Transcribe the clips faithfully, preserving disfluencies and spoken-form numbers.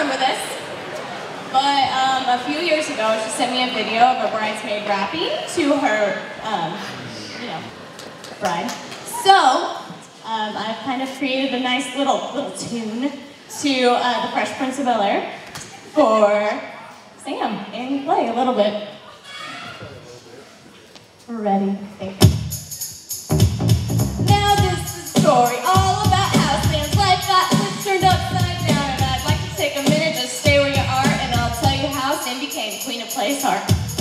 remember this, but um, a few years ago, she sent me a video of a bridesmaid rapping to her, um, you know, bride. So, um, I've kind of created a nice little little tune to uh, the Fresh Prince of Bel-Air for Sam, and play a little bit. We're ready. Thank you. Now this is a story all about how Sam's life got turned upside down, and I'd like to take a minute, just stay where you are, and I'll tell you how Sam became Queen of Play's heart.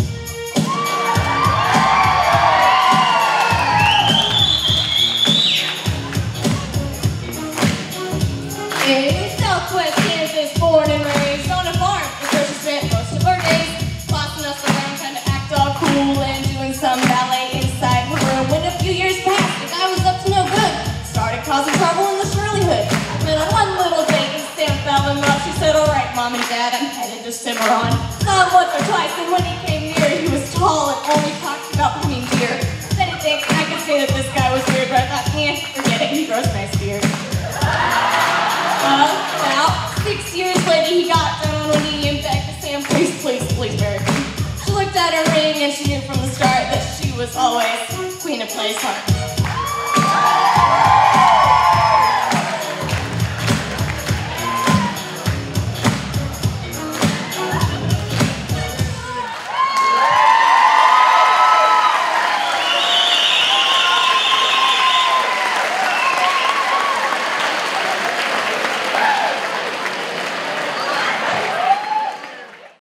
In Southwest Kansas, born and raised on a farm, is where she spent most of her days, bossing us around, trying to act all cool and doing some ballet inside her room. When a few years passed, the guy was up to no good, started causing trouble in the Shirley Hood. Then on one little date, Sam fell in love. She said, "All right, Mom and Dad, I'm headed to Cimarron." Saw him once or twice, and when he came near, he was tall and only talked about hunting deer. Didn't think I could say that this guy was weird, but I thought, eh, forget it, he grows nice beard. Well, about six years later, he got down on one knee and begged Sam, "Please, please, please marry me." She looked at her ring and she knew from the start that she was always Queen of Play's heart.